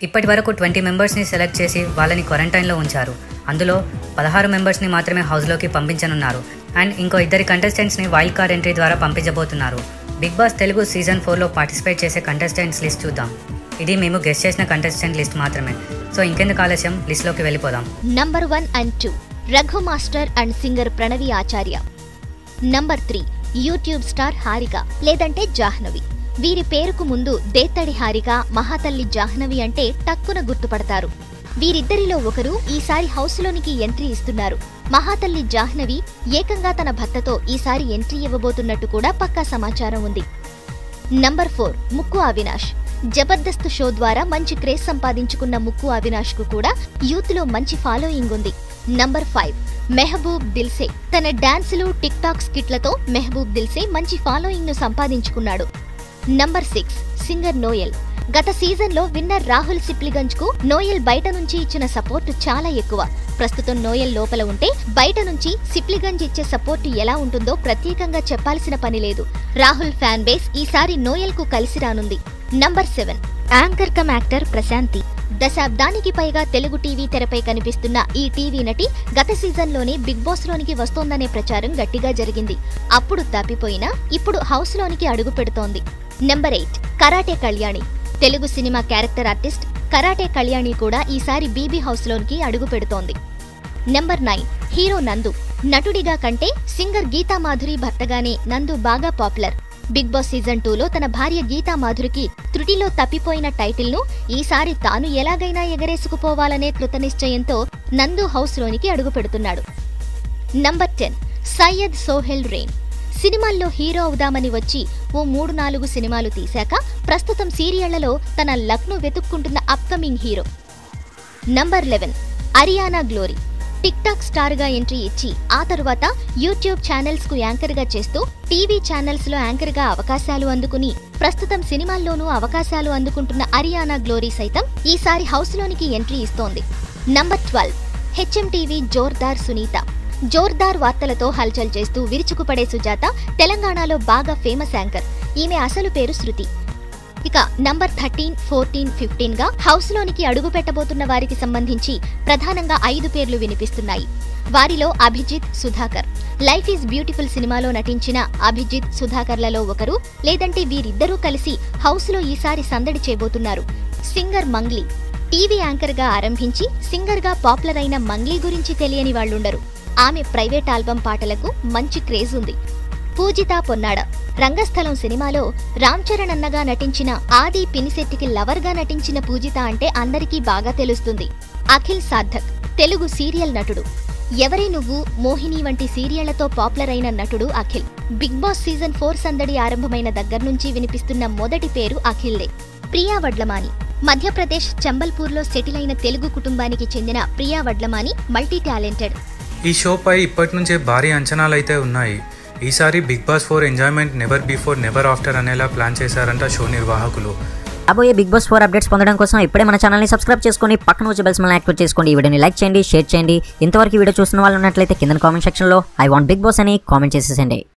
ఇప్పటి వరకు 20 మెంబర్స్ని సెలెక్ట్ చేసి వాళ్ళని క్వారంటైన్లో ఉంచారు. అందులో 16 మెంబర్స్ని మాత్రమే హౌస్లోకి పంపించనున్నారు. అండ్ ఇంకో 2 కంటెస్టెంట్స్ని వైల్డ్ కార్డ్ ఎంట్రీ ద్వారా పంపించబోతున్నారు. బిగ్ బాస్ తెలుగు సీజన్ 4లో పార్టిసిపేట్ చేసే కంటెస్టెంట్స్ లిస్ట్ చూద్దాం. ఇది మేము గెస్ చేసిన కంటెస్టెంట్ లిస్ట్ మాత్రమే. సో ఇంకెందుకు ఆలస్యం, లిస్ట్లోకి వెళ్ళిపోదాం. Number 1 and 2 Raghu master and singer Pranavi Acharya. Number 3 YouTube star Harika లేదంటే జాహ్నవి. వీరి పేరుకు ముందు దేత్తడి హారిక, మహాతల్లి జాహ్నవి అంటే టక్కున గుర్తుపడతారు. వీరిద్దరిలో ఒకరు ఈసారి హౌస్లోనికి ఎంట్రీ ఇస్తున్నారు. మహాతల్లి జాహ్నవి ఏకంగా తన భర్తతో ఈసారి ఎంట్రీ ఇవ్వబోతున్నట్టు కూడా పక్కా సమాచారం ఉంది. నంబర్ 4 ముక్కు అవినాష్. జబర్దస్త్ షో ద్వారా మంచి క్రేజ్ సంపాదించుకున్న ముక్కు అవినాష్ కు కూడా యూత్ లో మంచి ఫాలోయింగ్ ఉంది. నంబర్ 5 మెహబూబ్ దిల్సే. తన డాన్సులు, టిక్ టాక్ స్కిట్లతో మెహబూబ్ దిల్సే మంచి ఫాలోయింగ్ ను సంపాదించుకున్నాడు. Number 6 singer Noel. గత సీజన్లో విన్నర్ రాహుల్ సిప్లిగంజ్ కు నోయల్ బయట నుంచి ఇచ్చిన సపోర్టు చాలా ఎక్కువ. ప్రస్తుతం నోయల్ లోపల ఉంటే బయట నుంచి సిప్లిగంజ్ ఇచ్చే సపోర్టు ఎలా ఉంటుందో ప్రత్యేకంగా చెప్పాల్సిన పని లేదు. రాహుల్ ఫ్యాన్ బేస్ ఈసారి నోయల్ కు కలిసి రానుంది. Number 7 anchor cum actor Prashanti. దశాబ్దానికి పైగా తెలుగు టీవీ తెరపై కనిపిస్తున్న ఈ టీవీ నటి గత సీజన్లోనే బిగ్ బాస్ లోనికి వస్తోందనే ప్రచారం గట్టిగా జరిగింది. అప్పుడు తప్పిపోయినా ఇప్పుడు హౌస్ లోనికి అడుగు పెడుతోంది. Number 8 karate Kalyani. తెలుగు సినిమా క్యారెక్టర్ ఆర్టిస్ట్ కరాటే కళ్యాణి కూడా ఈసారి బీబీ హౌస్ లోనికి అడుగు పెడుతోంది. నంబర్ 9 హీరో నందు. నటుడిగా కంటే సింగర్ గీతా మాధురి భర్తగానే నందు బాగా పాపులర్. బిగ్ బాస్ సీజన్ 2లో తన భార్య గీతా మాధురికి త్రుటిలో తప్పిపోయిన టైటిల్ ను ఈసారి తాను ఎలాగైనా ఎగరేసుకుపోవాలనే కృతనిశ్చయంతో నందు హౌస్ లోనికి అడుగు పెడుతున్నాడు. నంబర్ 10 సయ్యద్ సోహెల్ రెయిన్. సినిమాల్లో హీరో అవుదామని వచ్చి ఓ 3-4 సినిమాలు తీశాక ప్రస్తుతం సీరియళ్లలో తన లక్ ను వెతుక్కుంటున్న upcoming hero. Number 11 Ariyana Glory. TikTok star గా ఎంట్రీ ఇచ్చి ఆ తరువాత యూట్యూబ్ ఛానల్స్ కు యాంకర్ గా చేస్తూ టీవీ ఛానల్స్ లో యాంకర్ గా అవకాశాలు అందుకుని ప్రస్తుతం సినిమాల్లోనూ అవకాశాలు అందుకుంటున్న అరియానా గ్లోరీ సైతం ఈసారి హౌస్ లోనికి ఎంట్రీ ఇస్తోంది. Number 12 HMTV Jordar Sunitha. జోర్దార్ వార్తలతో హల్చల్ చేస్తూ విరుచుకుపడే సుజాత తెలంగాణలో బాగా ఫేమస్ యాంకర్. ఈమె అసలు పేరు శృతి. ఇక నంబర్ 13, 14, 15 గా హౌస్ లోనికి అడుగు పెట్టబోతున్న వారికి సంబంధించి ప్రధానంగా 5 పేర్లు వినిపిస్తున్నాయి. వారిలో Abhijit, Sudhakar. Life is beautiful సినిమాలో నటించిన అభిజిత్, సుధాకర్లలో ఒకరు, లేదంటే వీరిద్దరూ కలిసి హౌస్ లో ఈసారి సందడి చేయబోతున్నారు. సింగర్ మంగ్లీ. టీవీ యాంకర్ గా ఆరంభించి సింగర్ గా పాపులర్ అయిన మంగ్లీ గురించి తెలియని వాళ్లుండరు. ఆమె ప్రైవేట్ ఆల్బమ్ పాటలకు మంచి క్రేజ్ ఉంది. పూజిత పొన్నాడ. రంగస్థలం సినిమాలో రామ్ చరణ్ అన్నగా నటించిన ఆది పినిశెట్టికి లవర్ గా నటించిన పూజిత అంటే అందరికీ బాగా తెలుస్తుంది. అఖిల్ సార్థక్. తెలుగు సీరియల్ నటుడు. ఎవరే నువ్వు, మోహిని వంటి సీరియళ్లతో పాపులర్ అయిన నటుడు అఖిల్. బిగ్ బాస్ సీజన్ 4 సందడి ఆరంభమైన దగ్గర నుంచి వినిపిస్తున్న మొదటి పేరు అఖిల్దే. ప్రియా వడ్లమాని. మధ్యప్రదేశ్ చంబల్పూర్లో సెటిల్ అయిన తెలుగు కుటుంబానికి చెందిన ప్రియా వడ్లమాని మల్టీ టాలెంటెడ్. ఈ షోపై ఇప్పటి నుంచే భారీ అంచనాలైతే ఉన్నాయి. ఈసారి big boss 4 enjoyment never before never after అనేలా ప్లాన్ చేశారంట షో నిర్వాహకులు. అబోయే బిగ్ బాస్ 4 అప్డేట్స్ పొందడం కోసం ఇప్పుడే మన ఛానల్ని సబ్స్క్రైబ్ చేసుకొని పక్కన వచ్చే బెల్ సింబల్ని యాక్టివేట్ చేసుకోండి. ఈ వీడియోని లైక్ చేయండి, షేర్ చేయండి. ఇంతవరకు వీడియో చూస్తున్న వాళ్ళు ఉన్నట్లయితే కింద కామెంట్ సెక్షన్లో ఐ వాంట్ బిగ్ బాస్ అని కామెంట్ చేసేసండి.